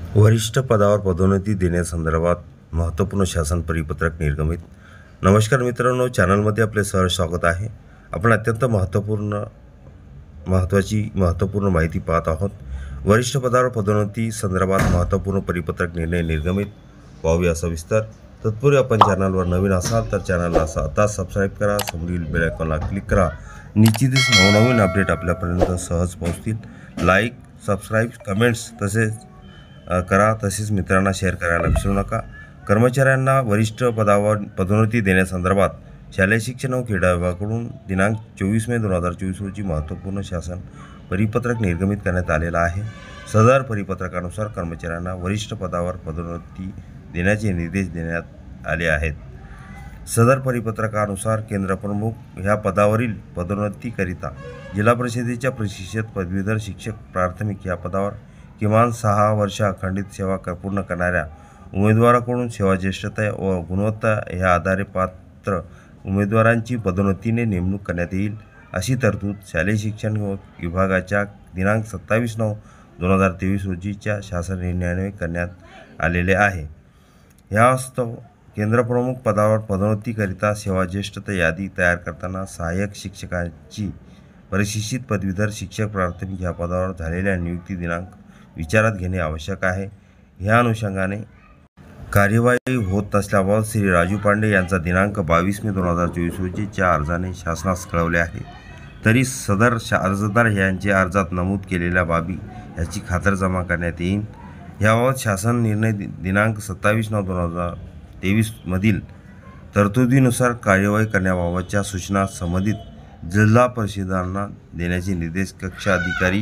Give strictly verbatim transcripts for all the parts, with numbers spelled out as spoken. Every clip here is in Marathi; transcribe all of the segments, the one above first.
वरिष्ठ पदावर पदोन्नती देण्यासंदर्भात महत्त्वपूर्ण शासन परिपत्रक निर्गमित। नमस्कार मित्रांनो, चॅनलमध्ये आपले सहर्ष स्वागत आहे। आपण अत्यंत महत्त्वपूर्ण महत्त्वाची महत्त्वपूर्ण माहिती पाहत आहोत। वरिष्ठ पदावर पदोन्नती संदर्भात महत्त्वपूर्ण परिपत्रक निर्णय निर्गमित पाहूया सविस्तर। तत्पूर्वी आपण चॅनलवर नवीन असाल तर चॅनलला आता सबस्क्राईब करा, समोरील बेल आयकॉनला क्लिक करा। निश्चितच नवनवीन अपडेट आपल्यापर्यंत सहज पोहोचतील। लाईक, सबस्क्राईब, कमेंट्स तसेच करा, तसेच मित्रांना शेअर करायला विसरू नका। कर्मचाऱ्यांना वरिष्ठ पदावर पदोन्नती देण्यासंदर्भात शालेय शिक्षण व क्रीडा विभागाकडून दिनांक चोवीस मे दोन हजार चोवीस रोजी महत्त्वपूर्ण शासन परिपत्रक निर्गमित करण्यात आलेला आहे। सदर परिपत्रकानुसार कर्मचाऱ्यांना वरिष्ठ पदावर पदोन्नती देण्याचे निर्देश देण्यात आले आहेत। सदर परिपत्रकानुसार केंद्रप्रमुख ह्या पदावरील पदोन्नतीकरिता जिल्हा परिषदेच्या प्रशिक्षित पदवीधर शिक्षक प्राथमिक या पदावर किमान सहा वर्ष अखंडित सेवा पूर्ण करणाऱ्या उमेदवाराकडून सेवाज्येष्ठता व गुणवत्ता ह्या आधारे पात्र उमेदवारांची पदोन्नतीने नेमणूक करण्यात येईल, अशी तरतूद शालेय शिक्षण विभागाच्या दिनांक सत्तावीस नऊ दोन हजार तेवीस रोजीच्या शासन निर्णयाने करण्यात आलेले आहे। यास्तव केंद्रप्रमुख पदावर पदोन्नतीकरिता सेवाज्येष्ठता यादी तयार करताना सहाय्यक शिक्षकांची प्रशिक्षित पदवीधर शिक्षक प्राथमिक ह्या पदावर झालेल्या नियुक्ती दिनांक विचारात घेणे आवश्यक आहे। ह्या अनुषंगाने कार्यवाही होत नसल्याबाबत श्री राजू पांडे यांचा दिनांक बावीस मे दोन हजार चोवीस रोजीच्या अर्जाने शासनास कळवले आहे। तरी सदर अर्जदार यांच्या अर्जात नमूद केलेल्या बाबी याची खातरजमा करण्यात येईल। याबाबत शासन निर्णय दिनांक सत्तावीस नऊ दोन हजार तेवीस मधील तरतुदीनुसार कार्यवाही करण्याबाबतच्या सूचना संबंधित जिल्हा परिषदांना देण्याचे निर्देश कक्ष अधिकारी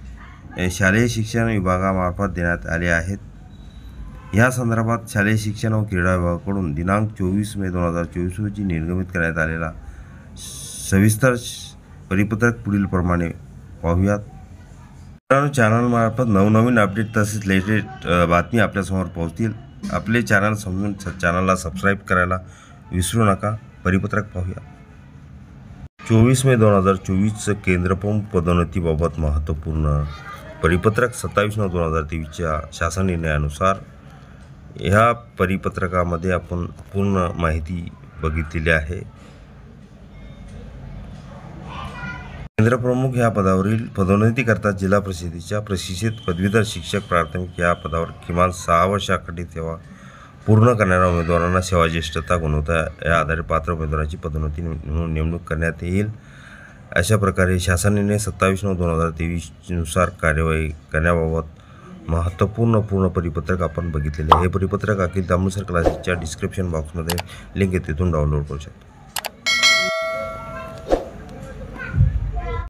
शालेय शिक्षण विभागामार्फत देण्यात आले आहेत। या संदर्भात शालेय शिक्षण व क्रीडा विभागाकडून दिनांक चोवीस मे दोन हजार चोवीस रोजी निर्गमित करण्यात आलेला सविस्तर परिपत्रक पुढील प्रमाणे पाहूयात। चॅनलमार्फत नवनवीन अपडेट तसेच लेटेस्ट बातमी आपल्यासमोर पोहोचतील। आपले चॅनल समजून चॅनलला सबस्क्राईब करायला विसरू नका। परिपत्रक पाहूया। चोवीस मे दोन हजार चोवीसचं केंद्रप्रमुख पदोन्नतीबाबत महत्त्वपूर्ण परिपत्रक सत्तावीस नऊ दोन हजार तेवीसच्या शासन निर्णयानुसार ह्या परिपत्रकामध्ये आपण पूर्ण माहिती बघितलेली आहे। केंद्रप्रमुख ह्या पदावरील पदोन्नतीकरता जिल्हा परिषदेच्या प्रशिक्षित पदवीधर शिक्षक प्राथमिक या पदावर किमान सहा वर्ष अखंडित सेवा पूर्ण करणाऱ्या उमेदवारांना सेवाज्येष्ठता गुणवत्ता या आधारे पात्र उमेदवारांची पदोन्नती म्हणून नेमणूक करण्यात येईल। अशा प्रकारे शासन निर्णय सत्तावीस नऊ दोन हजार तेवीस नुसार कार्यवाही करण्याबाबत महत्त्वपूर्ण पूर्ण परिपत्रक आपण बघितलेले आहे। हे परिपत्रक अखिल दामोदर क्लासेसच्या डिस्क्रिप्शन बॉक्समध्ये लिंक आहे, तिथून डाउनलोड करू शकता।